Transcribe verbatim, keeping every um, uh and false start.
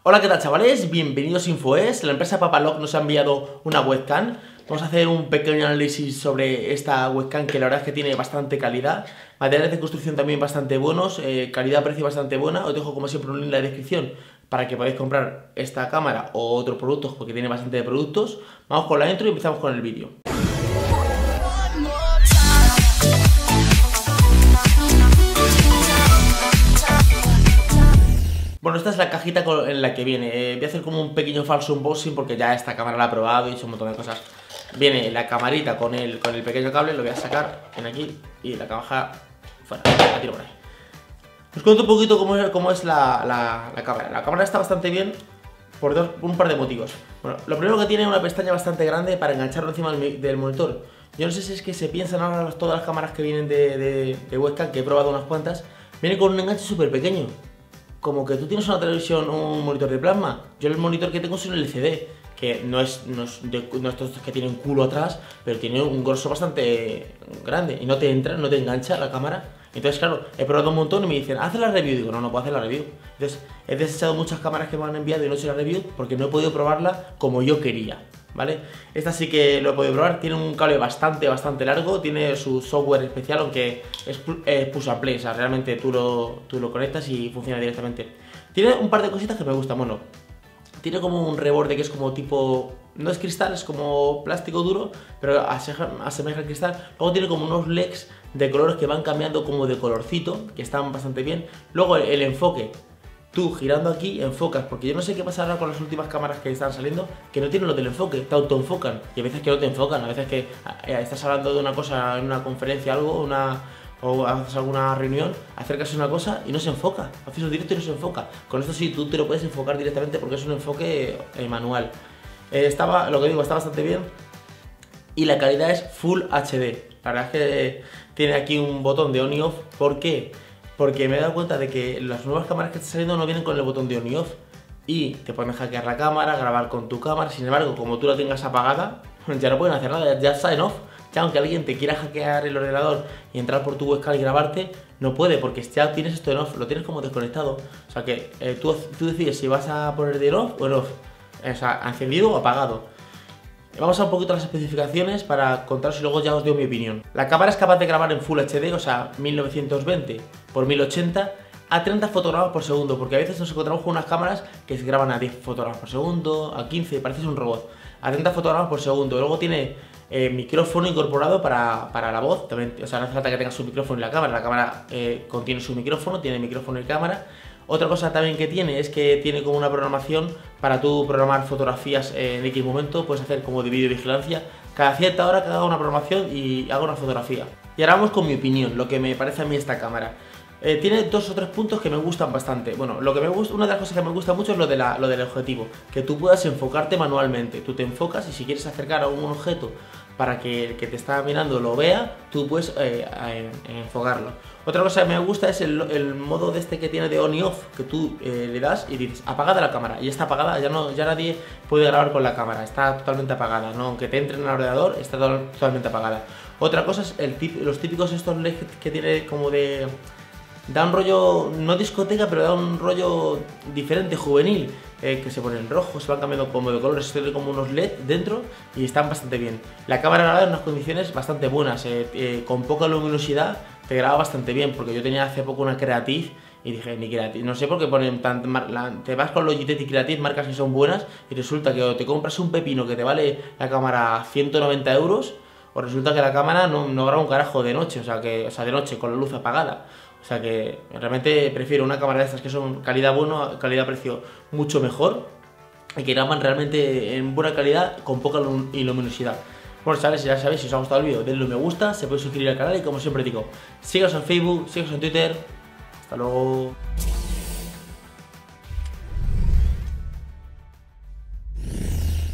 Hola, ¿qué tal, chavales? Bienvenidos a InfoES. La empresa Papalock nos ha enviado una webcam. Vamos a hacer un pequeño análisis sobre esta webcam, que la verdad es que tiene bastante calidad. Materiales de construcción también bastante buenos, eh, calidad-precio bastante buena. Os dejo como siempre un link en la descripción para que podáis comprar esta cámara o otros productos, porque tiene bastante productos. Vamos con la intro y empezamos con el vídeo. Bueno, esta es la cajita en la que viene. Eh, voy a hacer como un pequeño falso unboxing porque ya esta cámara la he probado y he hecho un montón de cosas. Viene la camarita con el, con el pequeño cable, lo voy a sacar en aquí y la caja fuera, la tiro por ahí. Os cuento un poquito cómo es, cómo es la, la, la cámara. La cámara está bastante bien por, dos, por un par de motivos. Bueno, lo primero que tiene es una pestaña bastante grande para engancharlo encima del, del monitor. Yo no sé si es que se piensan ahora todas las cámaras que vienen de, de, de webcam, que he probado unas cuantas, viene con un enganche súper pequeño. Como que tú tienes una televisión o un monitor de plasma. Yo el monitor que tengo es un L C D, que no es, no es de no estos que tienen culo atrás, pero tiene un grosor bastante grande y no te entra, no te engancha la cámara. Entonces, claro, he probado un montón y me dicen, haz la review. Digo, no, no puedo hacer la review. Entonces, he desechado muchas cámaras que me han enviado y no he hecho la review porque no he podido probarla como yo quería, ¿vale? Esta sí que lo he podido probar, tiene un cable bastante, bastante largo, tiene su software especial, aunque es, es push and play, o sea, realmente tú lo, tú lo conectas y funciona directamente. Tiene un par de cositas que me gustan, bueno, tiene como un reborde que es como tipo, no es cristal, es como plástico duro, pero asemeja, asemeja al cristal. Luego tiene como unos L E Ds de colores que van cambiando como de colorcito, que están bastante bien. Luego el, el enfoque. Tú girando aquí enfocas, porque yo no sé qué pasa ahora con las últimas cámaras que están saliendo, que no tienen lo del enfoque, te autoenfocan, y a veces que no te enfocan, a veces que eh, estás hablando de una cosa en una conferencia, algo, una, o haces alguna reunión, acercas una cosa y no se enfoca, haces un directo y no se enfoca. Con esto sí, tú te lo puedes enfocar directamente porque es un enfoque eh, manual. Eh, estaba, lo que digo, está bastante bien, y la calidad es Full H D. La verdad es que eh, tiene aquí un botón de on y off. ¿Por qué? Porque me he dado cuenta de que las nuevas cámaras que están saliendo no vienen con el botón de on y off y te pueden hackear la cámara, grabar con tu cámara. Sin embargo, como tú la tengas apagada, ya no pueden hacer nada, ya está en off. Ya aunque alguien te quiera hackear el ordenador y entrar por tu webcam y grabarte, no puede porque ya tienes esto en off, lo tienes como desconectado. O sea que eh, tú, tú decides si vas a poner de en off o en off, o sea, encendido o apagado. Vamos a un poquito a las especificaciones para contaros y luego ya os doy mi opinión. La cámara es capaz de grabar en Full H D, o sea, mil novecientos veinte por mil ochenta a treinta fotogramas por segundo, porque a veces nos encontramos con unas cámaras que se graban a diez fotogramas por segundo, a quince, pareces un robot, a treinta fotogramas por segundo. Luego tiene eh, micrófono incorporado para, para la voz, también, o sea, no hace falta que tenga su micrófono en la cámara, la cámara eh, contiene su micrófono, tiene micrófono y cámara. Otra cosa también que tiene es que tiene como una programación para tú programar fotografías en X momento, puedes hacer como de videovigilancia, cada cierta hora que haga una programación y haga una fotografía. Y ahora vamos con mi opinión, lo que me parece a mí esta cámara. Eh, tiene dos o tres puntos que me gustan bastante. Bueno, lo que me gusta, una de las cosas que me gusta mucho es lo, de la, lo del objetivo, que tú puedas enfocarte manualmente. Tú te enfocas y si quieres acercar a un objeto para que el que te está mirando lo vea, tú puedes eh, eh, enfocarlo. Otra cosa que me gusta es el, el modo de este que tiene de on y off, que tú eh, le das y dices apagada la cámara, y está apagada, ya, no, ya nadie puede grabar con la cámara, está totalmente apagada, ¿no? Aunque te entre en el ordenador, está totalmente apagada. Otra cosa es el tip, los típicos estos L E D que tiene como de... da un rollo, no discoteca, pero da un rollo diferente, juvenil, eh, que se ponen rojos, se van cambiando como de colores, tiene como unos L E D dentro y están bastante bien. La cámara graba en unas condiciones bastante buenas, eh, eh, con poca luminosidad te graba bastante bien, porque yo tenía hace poco una Creative y dije, ni Creative, no sé por qué ponen tan, la, te vas con Logitech y Creative, marcas que son buenas, y resulta que o te compras un pepino que te vale la cámara ciento noventa euros, o resulta que la cámara no, no graba un carajo de noche, o sea, que, o sea, de noche con la luz apagada. O sea que realmente prefiero una cámara de estas que son calidad buena, calidad-precio mucho mejor y que graban realmente en buena calidad con poca luminosidad. Bueno, chavales, ya sabéis, si os ha gustado el vídeo, denle un me gusta, se puede suscribir al canal y como siempre digo, síganos en Facebook, síganos en Twitter. Hasta luego.